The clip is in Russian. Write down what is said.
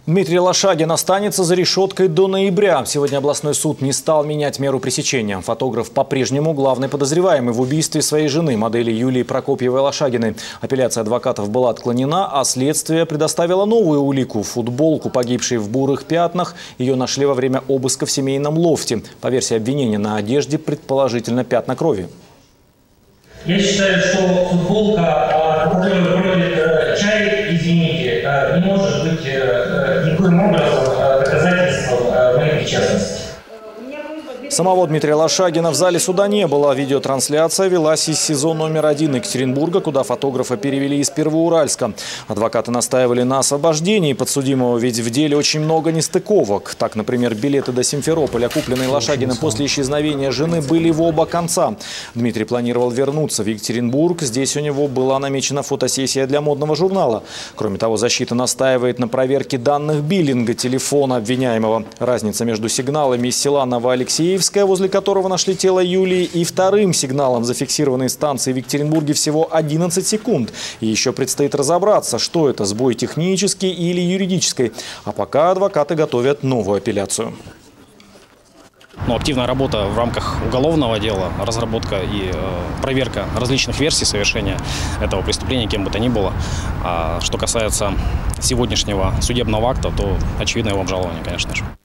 Дмитрий Лошагин останется за решеткой до ноября. Сегодня областной суд не стал менять меру пресечения. Фотограф по-прежнему главный подозреваемый в убийстве своей жены, модели Юлии Прокопьевой-Лошагиной. Апелляция адвокатов была отклонена, а следствие предоставило новую улику – футболку, погибшей в бурых пятнах. Ее нашли во время обыска в семейном лофте. По версии обвинения, на одежде предположительно пятна крови. Я считаю, что футболка, по которой крови чай, извините, не может быть никоим образом доказательством моей причастности. Самого Дмитрия Лошагина в зале суда не было. Видеотрансляция велась из СИЗО номер 1 Екатеринбурга, куда фотографа перевели из Первоуральска. Адвокаты настаивали на освобождении подсудимого, ведь в деле очень много нестыковок. Так, например, билеты до Симферополя, купленные Лошагиным после исчезновения жены, были в оба конца. Дмитрий планировал вернуться в Екатеринбург. Здесь у него была намечена фотосессия для модного журнала. Кроме того, защита настаивает на проверке данных биллинга телефона обвиняемого. Разница между сигналами из села Новоалексеевская, возле которого нашли тело Юлии, и вторым сигналом, зафиксированной станцией в Екатеринбурге, всего 11 секунд. И еще предстоит разобраться, что это – сбой технический или юридический. А пока адвокаты готовят новую апелляцию. Активная работа в рамках уголовного дела, разработка и проверка различных версий совершения этого преступления, кем бы то ни было. А что касается сегодняшнего судебного акта, то очевидно его обжалование, конечно же.